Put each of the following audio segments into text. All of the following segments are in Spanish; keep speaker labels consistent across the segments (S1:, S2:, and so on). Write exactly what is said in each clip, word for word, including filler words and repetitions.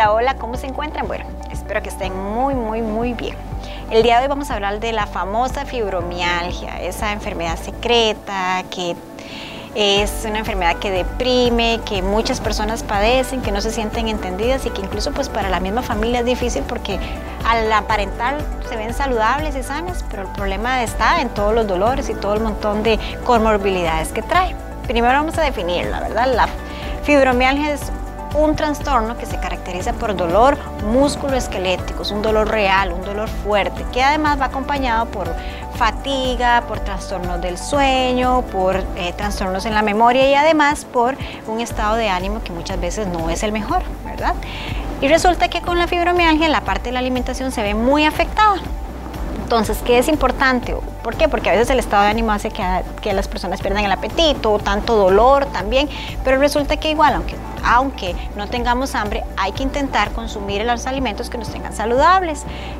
S1: Hola, hola, ¿cómo se encuentran? Bueno, espero que estén muy, muy, muy bien. El día de hoy vamos a hablar de la famosa fibromialgia, esa enfermedad secreta que es una enfermedad que deprime, que muchas personas padecen, que no se sienten entendidas y que incluso pues para la misma familia es difícil porque al aparentar se ven saludables y sanas, pero el problema está en todos los dolores y todo el montón de comorbilidades que trae. Primero vamos a definirla, ¿verdad? La fibromialgia es un trastorno que se caracteriza por dolor músculo-esquelético, es un dolor real, un dolor fuerte, que además va acompañado por fatiga, por trastornos del sueño, por eh, trastornos en la memoria y además por un estado de ánimo que muchas veces no es el mejor, ¿verdad? Y resulta que con la fibromialgia la parte de la alimentación se ve muy afectada. Entonces, ¿qué es importante? ¿Por qué? Porque a veces el estado de ánimo hace que, que las personas pierdan el apetito, tanto dolor también, pero resulta que igual, aunque, aunque no tengamos hambre, hay que intentar consumir los alimentos que nos tengan saludables.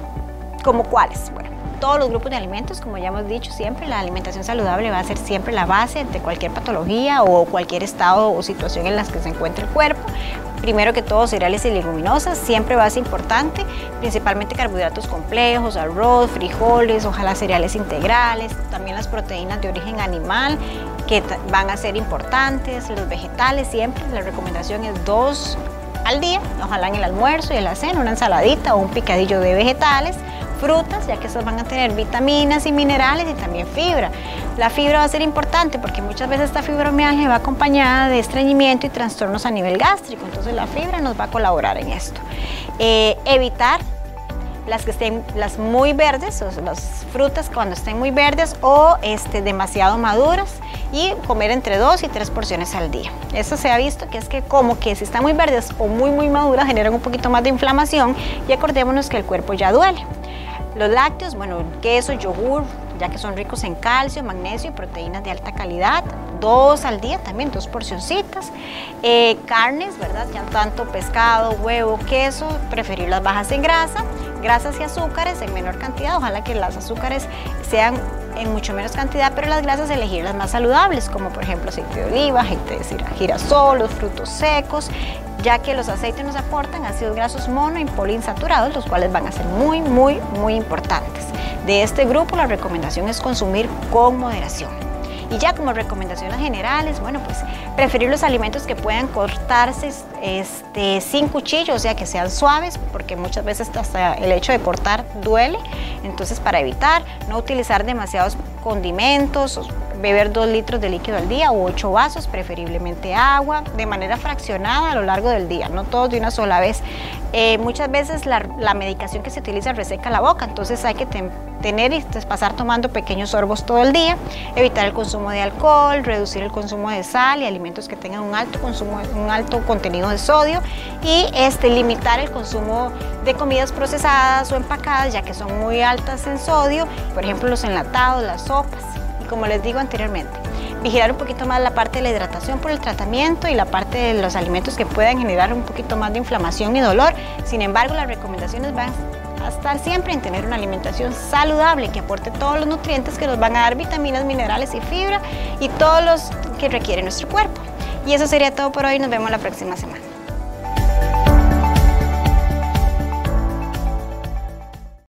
S1: ¿Como cuáles? Bueno, todos los grupos de alimentos, como ya hemos dicho siempre, la alimentación saludable va a ser siempre la base de cualquier patología o cualquier estado o situación en la que se encuentre el cuerpo. Primero que todo, cereales y leguminosas, siempre va a ser importante, principalmente carbohidratos complejos, arroz, frijoles, ojalá cereales integrales, también las proteínas de origen animal que van a ser importantes, los vegetales siempre, la recomendación es dos al día, ojalá en el almuerzo y en la cena, una ensaladita o un picadillo de vegetales, frutas, ya que esas van a tener vitaminas y minerales y también fibra. La fibra va a ser importante porque muchas veces esta fibromialgia va acompañada de estreñimiento y trastornos a nivel gástrico, entonces la fibra nos va a colaborar en esto. Eh, evitar las que estén las muy verdes, o las frutas cuando estén muy verdes o este, demasiado maduras y comer entre dos y tres porciones al día. Eso se ha visto que es que como que si están muy verdes o muy muy maduras generan un poquito más de inflamación y acordémonos que el cuerpo ya duele. Los lácteos, bueno, queso, yogur, ya que son ricos en calcio, magnesio y proteínas de alta calidad, dos al día también, dos porcioncitas. Eh, carnes, ¿verdad? Ya tanto pescado, huevo, queso, preferir las bajas en grasa, grasas y azúcares en menor cantidad, ojalá que las azúcares sean en mucho menos cantidad, pero las grasas elegir las más saludables, como por ejemplo aceite de oliva, aceite de girasol, los frutos secos, ya que los aceites nos aportan ácidos grasos mono y poliinsaturados, los cuales van a ser muy, muy, muy importantes. De este grupo, la recomendación es consumir con moderación. Y ya como recomendaciones generales, bueno, pues preferir los alimentos que puedan cortarse este, sin cuchillo, o sea, que sean suaves, porque muchas veces hasta el hecho de cortar duele. Entonces, para evitar, no utilizar demasiados condimentos, beber dos litros de líquido al día o ocho vasos, preferiblemente agua, de manera fraccionada a lo largo del día, no todos de una sola vez. Eh, muchas veces la, la medicación que se utiliza reseca la boca, entonces hay que ten, tener y pasar tomando pequeños sorbos todo el día, evitar el consumo de alcohol, reducir el consumo de sal y alimentos que tengan un alto consumo, un alto contenido de sodio y este, limitar el consumo de comidas procesadas o empacadas, ya que son muy altas en sodio, por ejemplo los enlatados, las sopas. Y como les digo anteriormente, vigilar un poquito más la parte de la hidratación por el tratamiento y la parte de los alimentos que puedan generar un poquito más de inflamación y dolor. Sin embargo, las recomendaciones van a estar siempre en tener una alimentación saludable que aporte todos los nutrientes que nos van a dar vitaminas, minerales y fibra y todos los que requiere nuestro cuerpo. Y eso sería todo por hoy, nos vemos la próxima semana.